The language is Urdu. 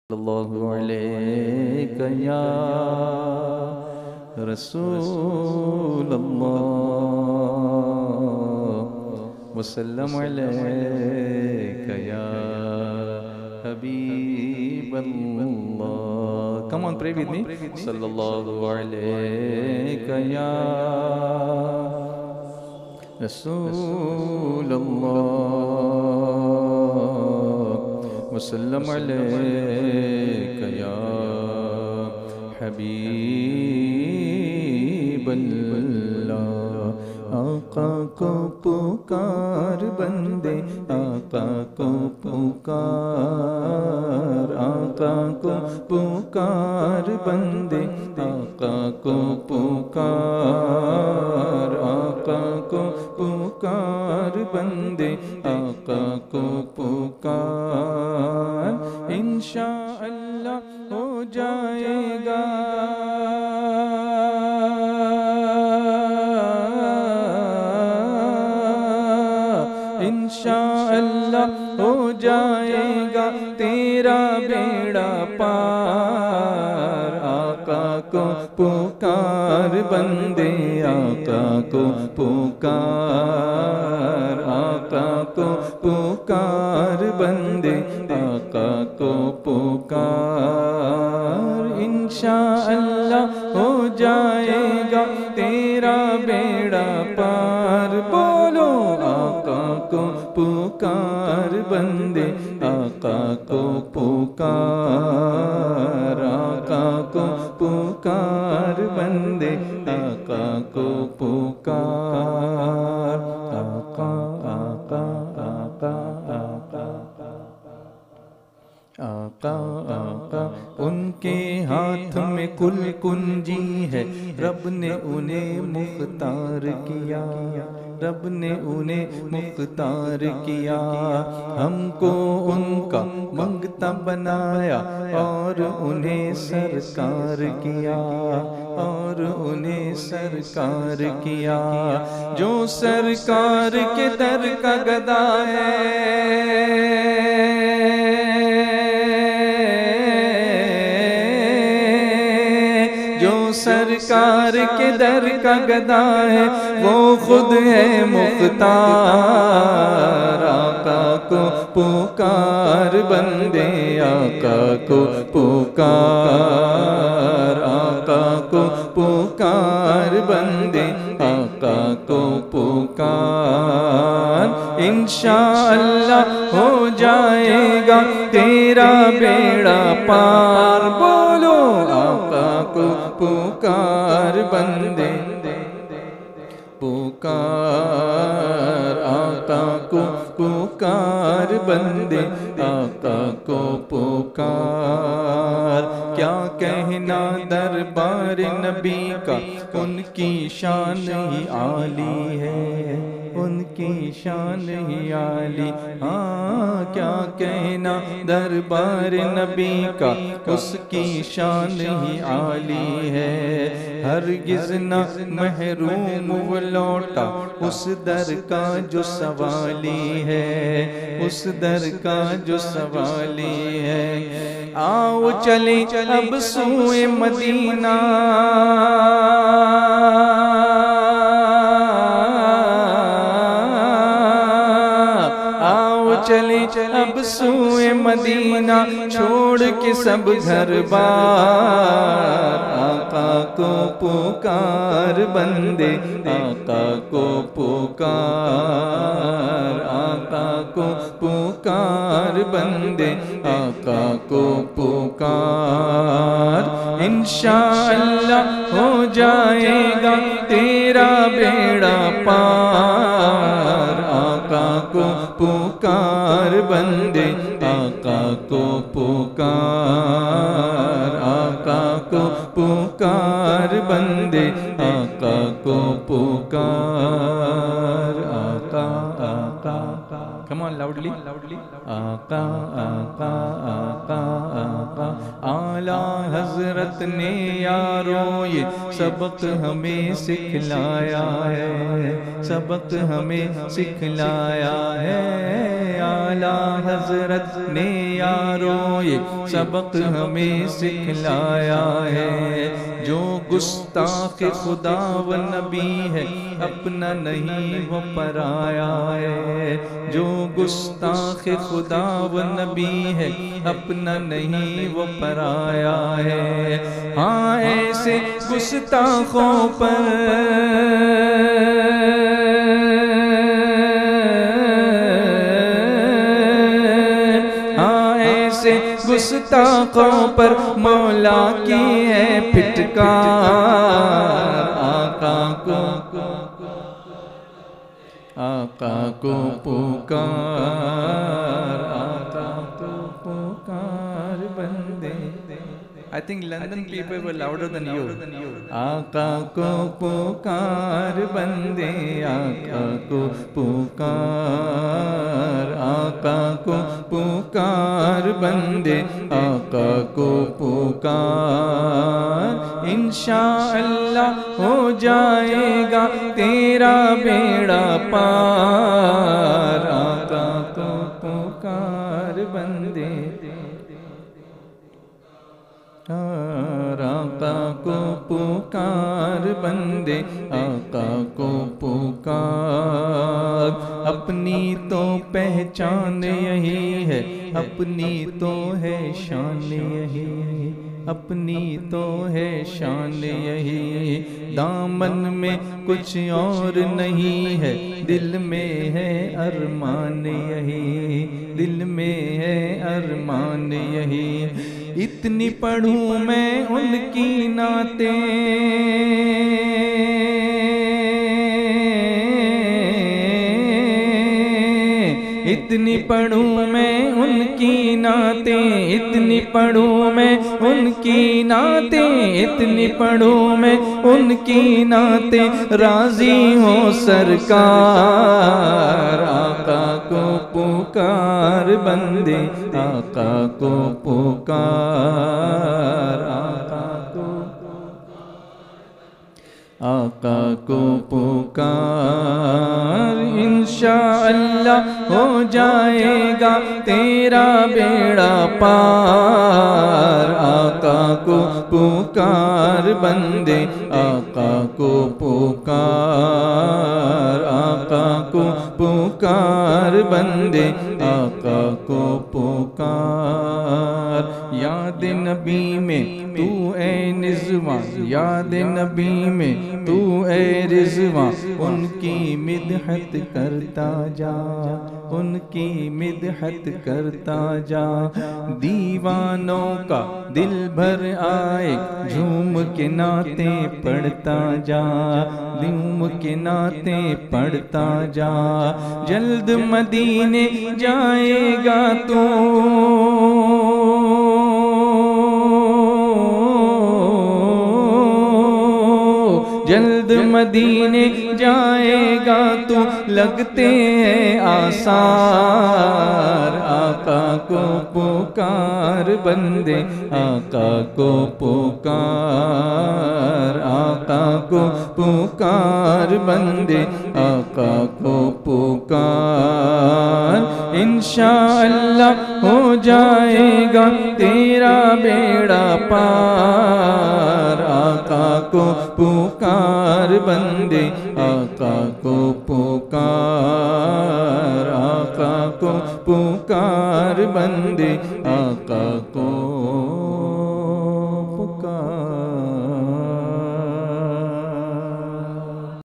اللہ علیک یا رسول اللہ وسلم علیک یا حبیب اللہ. Come on, pray with me. Sallallahu alayka ya Rasul Allah وسلم علیک یا حبیب اللہ. آقا کو پکار بندے، آقا کو پکار، آقا کو پکار بندے، آقا کو پکار، آقا کو پکار بندے، آقا کو پکار. انشاءاللہ ہو جائے گا، انشاءاللہ ہو جائے گا تیرا بیڑا پار. آقا کو پکار بندے، آقا کو پکار، آقا کو پکار بندے، آقا کو پکار. انشاءاللہ ہو جائے گا تیرا بیڑا پار. بولو آقا کو پکار بندے، آقا کو پکار، آقا کو پکار بندے، آقا کو پکار. آقا آقا آقا آقا آقا آقا ان کے ہاتھ میں کل کنجی ہے، رب نے انہیں مختار کیا، رب نے انہیں مختار کیا. ہم کو ان کا منگتا بنایا اور انہیں سرکار کیا، اور انہیں سرکار کیا. جو سرکار کے در کا گدا ہے، سرکار کے در کا گدا ہے، وہ خود ہے مختار. آقا کو پکار بندے، آقا کو پکار، آقا کو پکار بندے، آقا کو پکار. انشاءاللہ ہو جائے گا تیرا بیڑا پار. بولو آقا کو پکار بندے، پکار، آقا کو پکار بندے، آقا کو پکار. کیا کہنا دربار نبی کا، ان کی شان ہی عالی ہے، ان کی شان ہی عالی. ہاں کیا کہنا دربار نبی کا، اس کی شان ہی عالی ہے. ہرگز نہ محروم وہ لوٹا اس در کا جو سوالی ہے، اس در کا جو سوالی ہے. آؤ چلیں اب سوئے مدینہ، چلیں اب سوئے مدینہ، چھوڑ کے سب گھر بار. آقا کو پکار بندے، آقا کو پکار، آقا کو پکار بندے، آقا کو پکار. انشاءاللہ ہو جائے گا تیرا بیڑا پار. آقا کو پکار بندے، آقا کو پکار، آقا کو پکار بندے، آقا کو پکار. آقا آقا Come on loudly. آقا آقا آقا آقا اعلیٰ حضرت نے یاروں یہ سبق ہمیں سکھلایا ہے، سبق ہمیں سکھلایا ہے، اعلیٰ حضرت نے یاروں یہ سبق ہمیں سکھلایا ہے، جو گستاخ خدا و نبی ہے اپنا نہیں وہ پرایا ہے، جو گستاخ خدا و نبی ہے اپنا نہیں وہ پرایا ہے، ہاں ایسے گستاخوں پر گستاخوں پر مولا کی ہے پھٹکار، آقا کو پکار، آقا کو پکار بندے. I think London people were louder than you. آقا کو پکار بندے، آقا کو پکار، آقا کو پکار بندے، آقا کو پکار، انشاءاللہ ہو جائے گا تیرا بیڑا پار، آقا کو پکار بندے، آقا کو پکار بندے، آقا کو پکار، اپنی تو پہچان یہی ہے، اپنی تو ہے شان یہی، اپنی تو ہے شان یہی، دامن میں کچھ اور نہیں ہے، دل میں ہے ارمان یہی، دل میں ہے ارمان یہی، اتنی پڑھوں میں ان کی نعتیں، اتنی پڑھوں میں ان کی نعتیں، اتنی پڑھوں میں ان کی نعتیں، اتنی پڑھوں میں ان کی نعتیں، راضی ہوں سرکار، آقا کو پکار بندے، آقا کو پکار، آقا کو پکار، انشاءاللہ ہو جائے گا تیرا بیڑا پار، آقا کو پکار بندے، آقا کو پکار، آقا کو پکار بندے، آقا کو پکار، یاد نبی میں تو اے نزواں، یاد نبی میں تو اے رضواں، ان کی مدحت کرتا جا، ان کی مدحت کرتا جا، دیوانوں کا دل بھر آئے، جھوم کے نعتیں پڑھتا جا، جھوم کے نعتیں پڑھتا جا، جلد مدینے جائے گا تو، جلد مدینے جائے گا تو، لگتے ہیں آثار، آقا کو پکار بندے، آقا کو پکار، آقا کو پکار بندے، آقا کو پکار، انشاءاللہ ہو جائے گا تیرا بیڑا پار، آقا کو پکار بندے، آقا کو پکار، آقا کو پکار بندے، آقا کو